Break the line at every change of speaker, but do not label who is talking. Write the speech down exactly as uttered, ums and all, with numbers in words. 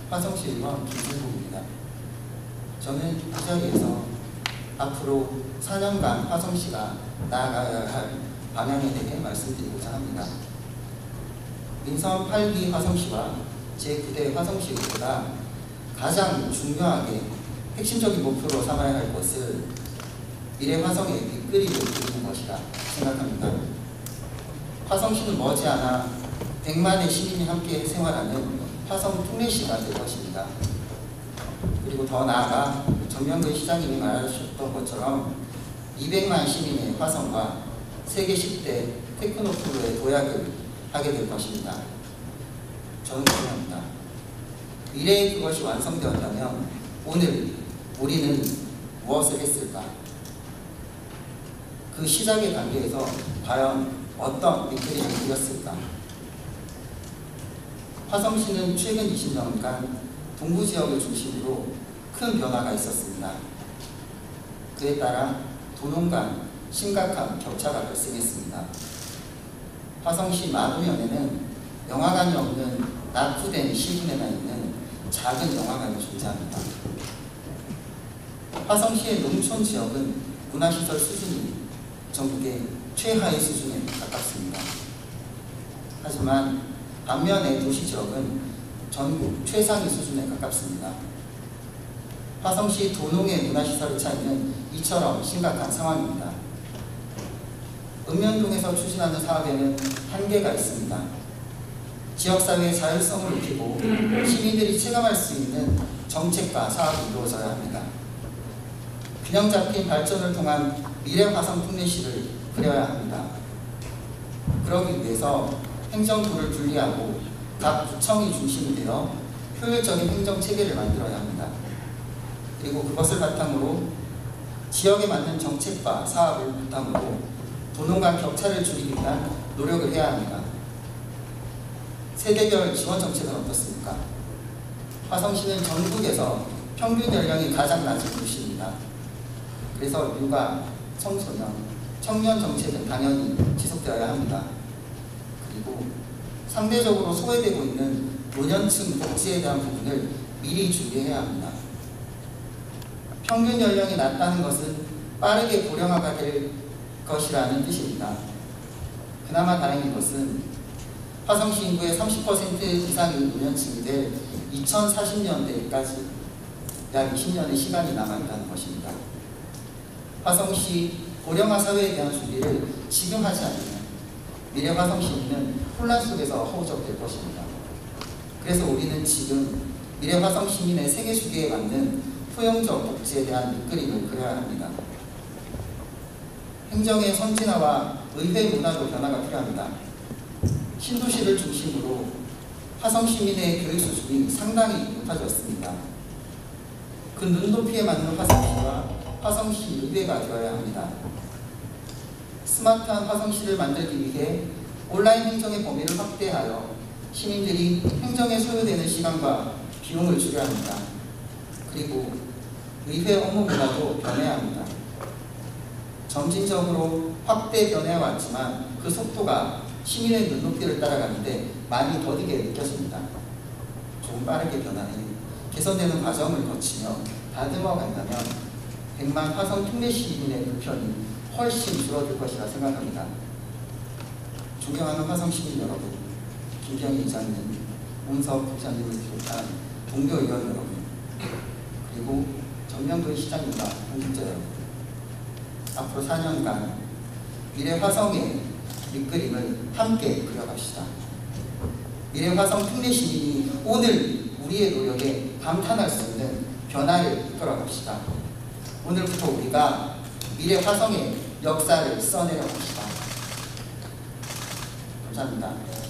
화성시 의원 김승국입니다. 저는 이 자리에서 앞으로 사 년간 화성시가 나아가야 할 방향에 대해 말씀드리고자 합니다. 민선 팔 기 화성시와 제구 대 화성시의회가 가장 중요하게 핵심적인 목표로 삼아야 할 것을 미래 화성의 밑그림을 그리는 것이라 생각합니다. 화성시는 머지않아 백만의 시민이 함께 생활하는 화성 특례시가 될 것입니다. 그리고 더 나아가 전명근 시장님이 말하셨던 것처럼 이백만 시민의 화성과 세계 십 대 테크노폴로의 도약을 하게 될 것입니다. 저는 생각합니다. 미래에 그것이 완성되었다면 오늘 우리는 무엇을 했을까? 그 시작의 단계에서 과연 어떤 밑그림을 그렸을까? 화성시는 최근 이십 년간 동부 지역을 중심으로 큰 변화가 있었습니다. 그에 따라 도농 간 심각한 격차가 발생했습니다. 화성시 마도면에는 영화관이 없는 낙후된 시군에만 있는 작은 영화관이 존재합니다. 화성시의 농촌 지역은 문화시설 수준이 전국의 최하위 수준에 가깝습니다. 하지만 반면에 도시 지역은 전국 최상위 수준에 가깝습니다. 화성시 도농의 문화시설의 차이는 이처럼 심각한 상황입니다. 읍면동에서 추진하는 사업에는 한계가 있습니다. 지역사회의 자율성을 높이고 시민들이 체감할 수 있는 정책과 사업이 이루어져야 합니다. 균형 잡힌 발전을 통한 미래 화성 특례시를 그려야 합니다. 그러기 위해서 행정부를 분리하고 각 구청이 중심이 되어 효율적인 행정체계를 만들어야 합니다. 그리고 그것을 바탕으로 지역에 맞는 정책과 사업을 바탕으로 도농 간 격차를 줄이기 위한 노력을 해야 합니다. 세대별 지원 정책은 어떻습니까? 화성시는 전국에서 평균 연령이 가장 낮은 도시입니다. 그래서 육아, 청소년, 청년 정책은 당연히 지속되어야 합니다. 그리고 상대적으로 소외되고 있는 노년층 복지에 대한 부분을 미리 준비해야 합니다. 평균 연령이 낮다는 것은 빠르게 고령화가 될 것이라는 뜻입니다. 그나마 다행인 것은 화성시 인구의 삼십 퍼센트 이상이 노년층이 될 이천사십 년대까지 약 이십 년의 시간이 남아있다는 것입니다. 화성시 고령화 사회에 대한 준비를 지금 하지 않으면 미래 화성시민은 혼란 속에서 허우적될 것입니다. 그래서 우리는 지금 미래 화성시민의 세계 주기에 맞는 포용적 복지에 대한 밑그림을 그려야 합니다. 행정의 선진화와 의회 문화도 변화가 필요합니다. 신도시를 중심으로 화성시민의 교육 수준이 상당히 높아졌습니다. 그 눈높이에 맞는 화성시와 화성시 의회가 되어야 합니다. 스마트한 화성시를 만들기 위해 온라인 행정의 범위를 확대하여 시민들이 행정에 소요되는 시간과 비용을 줄여야 합니다. 그리고 의회 업무 문화도 변해야 합니다. 점진적으로 확대 변해왔지만 그 속도가 시민의 눈높이를 따라가는데 많이 더디게 느껴집니다. 조금 빠르게 변화해 개선되는 과정을 거치며 다듬어 간다면 백만 화성 특례 시민의 불편이 훨씬 줄어들 것이라 생각합니다. 존경하는 화성 시민 여러분, 김병희 이장님, 문석 부장님을 비롯한 동료 의원 여러분, 그리고 전명근 시장님과 공직자 여러분, 앞으로 사 년간 미래 화성의 밑그림을 함께 그려갑시다. 미래 화성 특례 시민이 오늘 우리의 노력에 감탄할 수 있는 변화를 이끌어갑시다. 오늘부터 우리가 미래 화성의 역사를 써내려 갑시다. 감사합니다.